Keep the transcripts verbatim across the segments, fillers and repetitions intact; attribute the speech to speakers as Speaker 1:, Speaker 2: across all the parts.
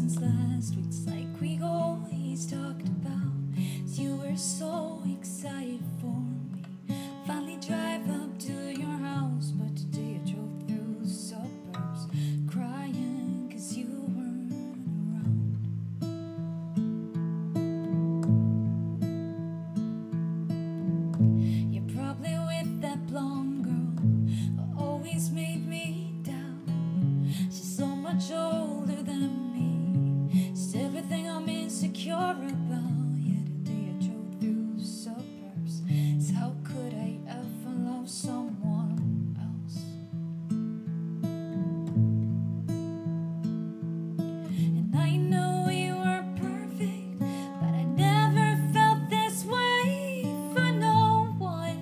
Speaker 1: since last week. It's like we always talked about. You were so excited for me. Finally drive up to your house, but today I drove through the suburbs, crying cause you weren't around. You're probably with that blonde girl who always made me doubt. She's so much older than me. She's everything I'm insecure about. Yeah, today I drove through the suburbs. So how could I ever love someone else? And I know you were perfect, but I never felt this way for no one.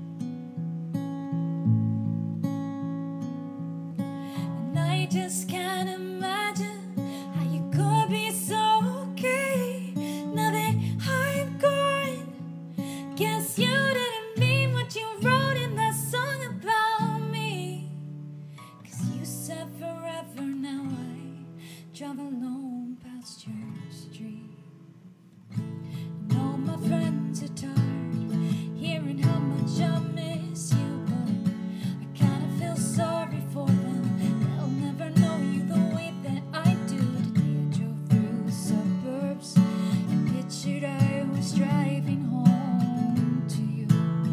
Speaker 1: And I just can't imagine how you could be so okay now that I'm gone. Guess you didn't mean what you wrote in that song about me. Cause you said forever, now I drive alone past your street. And all my friends are tired hearing how much I miss you, but I kinda feel sorry for them. They'll never know you the way that I do. Today I drove through the suburbs and pictured I was driving home to you.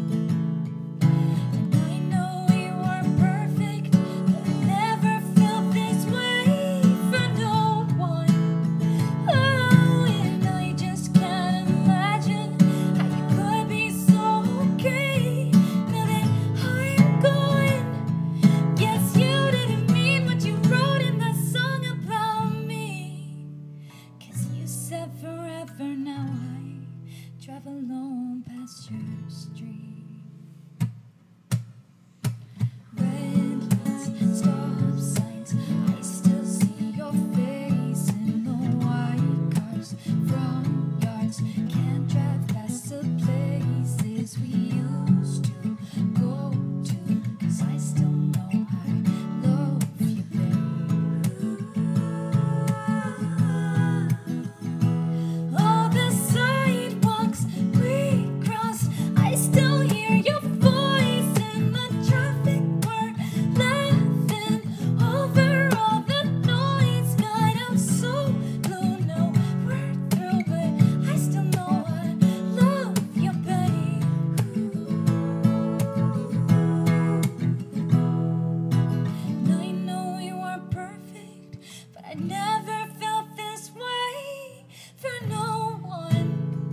Speaker 1: And I know we weren't perfect, but I never felt this way for no one. Oh, and I just can't imagine how you could be so okay now that I'm gone. Guess you didn't mean what you wrote in that song about me. Cause you said forever, now I drive alone past your street. Red lights, stop signs, I still see your face in the white cars, front yards. Can't drive past the places we used to go to, cause I still know I love you, babe. All the sidewalks we cross, I still hear your voice in the traffic. We're laughing over all the noise. God, I'm so blue, no we're through, but I still know I love you, babe. And I know you weren't perfect, but I never felt this way for no one.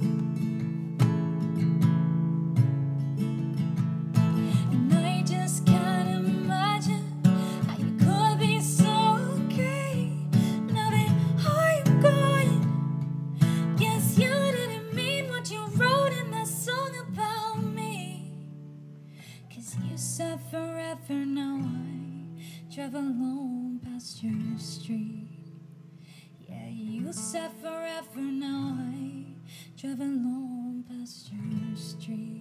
Speaker 1: And I just can't imagine how you could be so okay now that I'm gone. Guess you didn't mean what you wrote in that song about me. Cause you said forever, now I drive alone past your street. Yeah, you said forever, now I drive alone past your street.